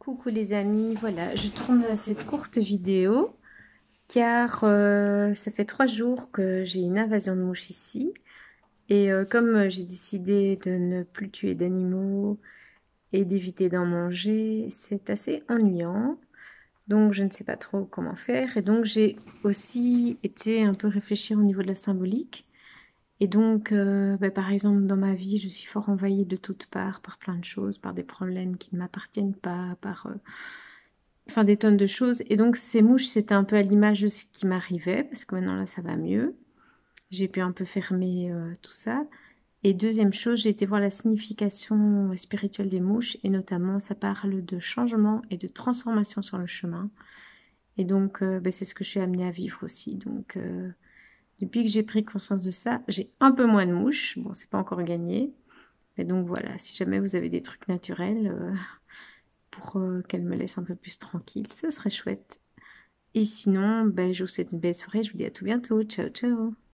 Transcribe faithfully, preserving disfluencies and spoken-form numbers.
Coucou les amis, voilà, je tourne cette courte vidéo car euh, ça fait trois jours que j'ai une invasion de mouches ici et euh, comme euh, j'ai décidé de ne plus tuer d'animaux et d'éviter d'en manger, c'est assez ennuyant, donc je ne sais pas trop comment faire et donc j'ai aussi été un peu réfléchir au niveau de la symbolique. Et donc, euh, bah, par exemple, dans ma vie, je suis fort envahie de toutes parts par plein de choses, par des problèmes qui ne m'appartiennent pas, par euh, enfin des tonnes de choses. Et donc ces mouches, c'était un peu à l'image de ce qui m'arrivait, parce que maintenant là, ça va mieux. J'ai pu un peu fermer euh, tout ça. Et deuxième chose, j'ai été voir la signification spirituelle des mouches, et notamment, ça parle de changement et de transformation sur le chemin. Et donc, euh, ben, c'est ce que je suis amenée à vivre aussi. Donc, euh, depuis que j'ai pris conscience de ça, j'ai un peu moins de mouches. Bon, c'est pas encore gagné. Mais donc voilà, si jamais vous avez des trucs naturels euh, pour euh, qu'elles me laissent un peu plus tranquille, ce serait chouette. Et sinon, ben, je vous souhaite une belle soirée. Je vous dis à tout bientôt. Ciao, ciao.